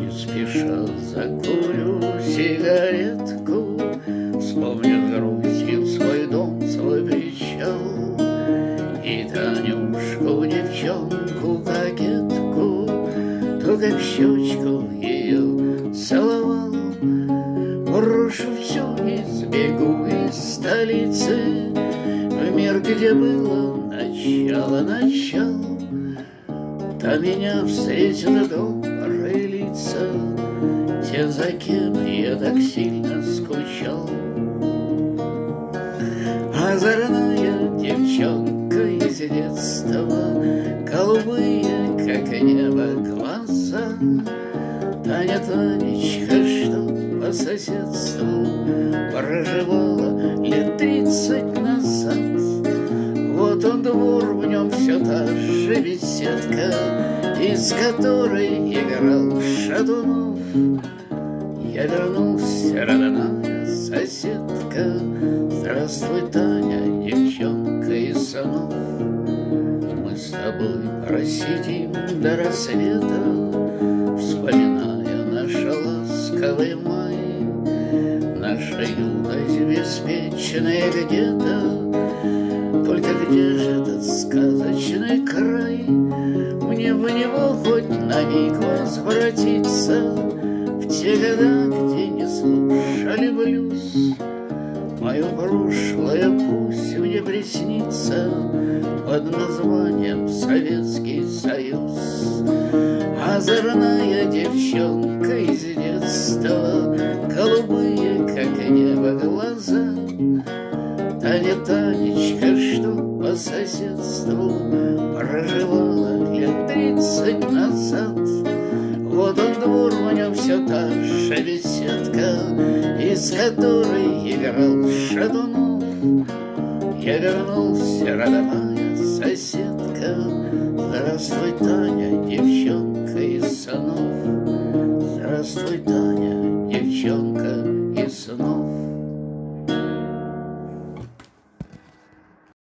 Не спеша закурю сигаретку, вспомню грустью свой дом, свой причал. И Танюшку, девчонку, кокетку, то как щечку ее целовал. Брошу все и сбегу из столицы в мир, где было начало. Там меня встретят добрые лица, те, за кем я так сильно скучал. Озорная девчонка из детства, голубые, как небо, глаза. Таня, Танечка, что по соседству проживала лет 30 назад. Вот он двор, в нем все та же беседка, из которой играл Шатунов. Я вернулся, родная соседка. Здравствуй, Таня, девчонка из санов. Мы с тобой просидим до рассвета, вспоминая наш ласковый май. Наша юность беспечная где-то, только где же этот сказочный край? Мне в него хоть на миг возвратиться, в те года, где не слушали блюз. Мое прошлое пусть мне приснится под названием Советский Союз. Озорная девчонка из детства, голубые, как небо, глаза. Таня, Танечка, что по соседству проживала лет 30 назад. Вот он двор, в нем все та же беседка, из которой играл Шатунов. Я вернулся, родная соседка. Здравствуй, Таня, девчонка из санов. Здравствуй, Таня.